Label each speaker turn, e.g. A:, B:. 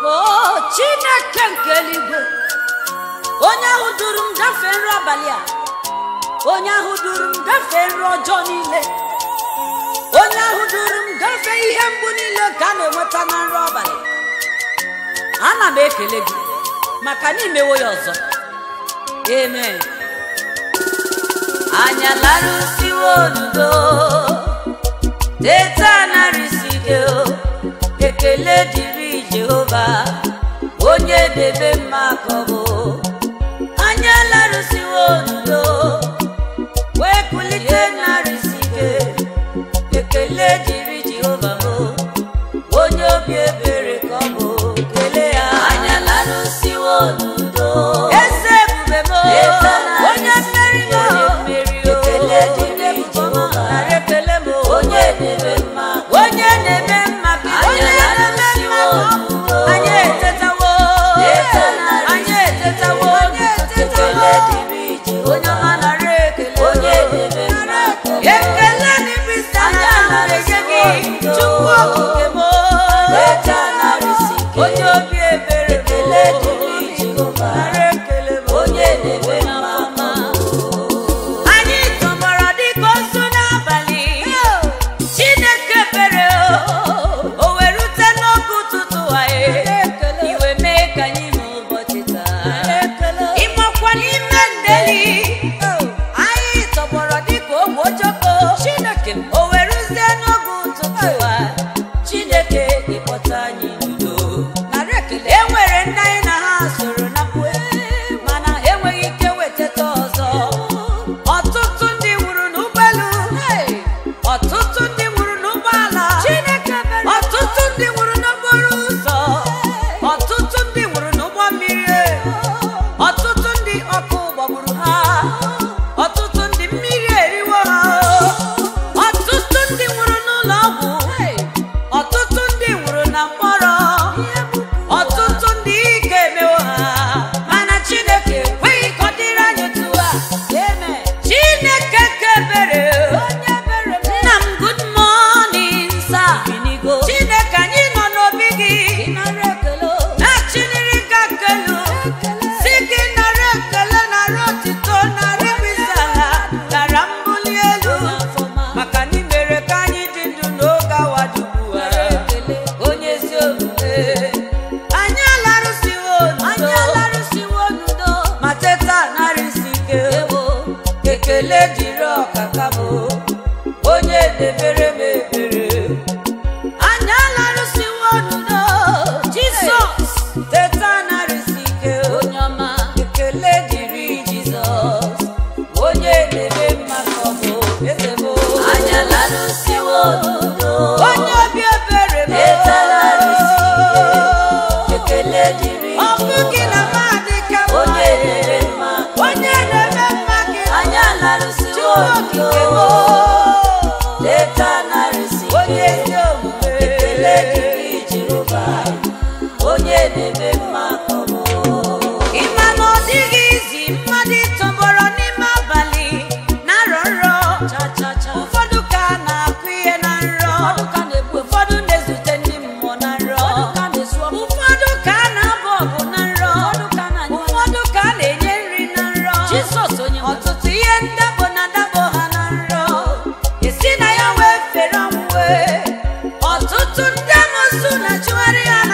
A: Oh, Chineke nke eluigwe, onye ahụ duru m gafee nrọ abalị a, onye ahụ duru m gafee nrọ ọjọọ niile, onye ahụ duru m gafee ihe mgbu niile ka a na-enweta na nrọ abalị. Ana m ekele gị maka na imewo ya ọzọ. Amen. Anya larụsiwo n'udo, teta narịsige o, ekele dịrị Jehova, onye debe mma ka ọ bụ. Anya larụsiwo n'udo, wee kulite narịsige, ekele dịrị Jehova o, onye obi ebere ka ọ bụ. Kele ya. Anya larụsiwo n'udo, eze ebube m, onye mmeri m, ekele dịrị Jehova, ekele m, onye na-eme mma, onye na-eme mma, onye na-eme mma. Anyị etetawo, anyị etetawo, ekele dịrị Jehova, onye ọma nara ekele, onye na-eme mma, ekele n'ibisa na na-enye gị Chukwu okike m, onye obi ebere, ekele dịrị Jehova, nara ekele m, onye na-eme mma. Anyị tọgbọrọ dịka ozu n'abalị, Chineke bere o wee rute n'oge ụtụtụ anyị, iwe mee ka anyị hụ ụbọchị taa. Ịmakwa n'ime ndeli, anyị tọgbọrọ dịka ogbe ojoko, Chineke o wee ruzie n'oge ụtụtụ a, Chineke ịkpọta anyị n'udo. E nwere ndị anyị na ha soro na pue, mana enweghị ike wetata ọzọ. Ọtụtụ ndị nwụrụ n'ụgbọelu, ọtụtụ ndị nwụrụ n'ụgbọala, ọtụtụ ndị nwụrụ n'okporo ụzọ, ọtụtụ ndị nwụrụ n'ụgbọ mmiri, ọtụtụ ndị ọkụ gbagburu ha, ọtụtụ ndị mmiri eriwo ha, ọtụtụ ndị nwụrụ n'ụlọ ọgwụ, ọtụtụ ndị nwụrụ na mkpọrọ, ọtụtụ ndị ike emewo ha, mana Chineke ekweghị ka ọ dịrị anyị otu a. Chineke kebere, nna m good morning sir. Chineke anyị nọ n'obi gị, na-achịrị gị ekele, si gị nara ekele, nara otito, nara ibisala, nara mbuli elu, maka na ị mere ka anyị dị ndụ n'oge awa dị ugbu a. Onye ezi omume, anyị alarụsiwo n'udo, ma teta narịsi ike, ekele dịrị ọkaka m, onye debere m ebere. Anyị alarụsiwo n'udo, Jizọs, teta narịsi ike, onye ọma, ekele dịrị Jizọs, onye na-eme mma ka ọ bụ. Eze m, anyị alarụsiwo n'udo, onye obi ebere m, teta narịsi ike, ekele dịrị Jehova, ọ bụghị na mmadụ ka m, onye na-eme mma, onye na-eme mma gị. Anyị alarụsiwo n'udo, teta narịsi ike, onye ezi omume, ekele dịrị Jehova, onye na-eme mma ka ọ bụ. Ịma na ọ dịghị izi mmadụ ịtọgbọrọ n'ime abalị na-arọ nrọ. Ụfọdụ ka na-akụ ihe na nrọ, ụfọdụ na-ezute ndị mmụọ na nrọ, ụfọdụ ka na-abụ ọgụ na nrọ, ụfọdụ ka na-enye nri na nrọ. Ọtụtụ ihe ndabọ na-adabọ ha na nrọ, esi na ya wee fere ọnwụ. Ọtụtụ ndị amụsụ na-achụgharị ha